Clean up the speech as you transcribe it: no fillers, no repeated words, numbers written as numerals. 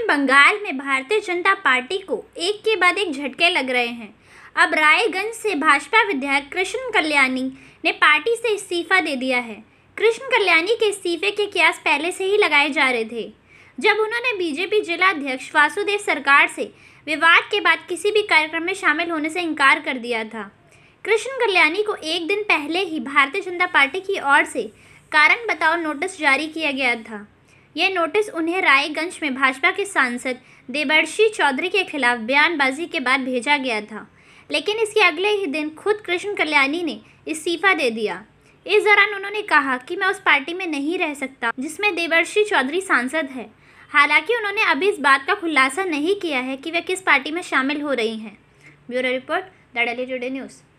बंगाल में भारतीय जनता पार्टी को एक के बाद एक झटके लग रहे हैं। अब रायगंज से भाजपा विधायक कृष्ण कल्याणी ने पार्टी से इस्तीफा दे दिया है। कृष्ण कल्याणी के इस्तीफे के कयास पहले से ही लगाए जा रहे थे, जब उन्होंने बीजेपी जिला अध्यक्ष वासुदेव सरकार से विवाद के बाद किसी भी कार्यक्रम में शामिल होने से इनकार कर दिया था। कृष्ण कल्याणी को एक दिन पहले ही भारतीय जनता पार्टी की ओर से कारण बताओ नोटिस जारी किया गया था। यह नोटिस उन्हें रायगंज में भाजपा के सांसद देवर्षि चौधरी के खिलाफ बयानबाजी के बाद भेजा गया था, लेकिन इसके अगले ही दिन खुद कृष्ण कल्याणी ने इस्तीफा दे दिया। इस दौरान उन्होंने कहा कि मैं उस पार्टी में नहीं रह सकता जिसमें देवर्षि चौधरी सांसद है। हालांकि उन्होंने अभी इस बात का खुलासा नहीं किया है कि वे किस पार्टी में शामिल हो रही हैं। Bureau report, the daily today news.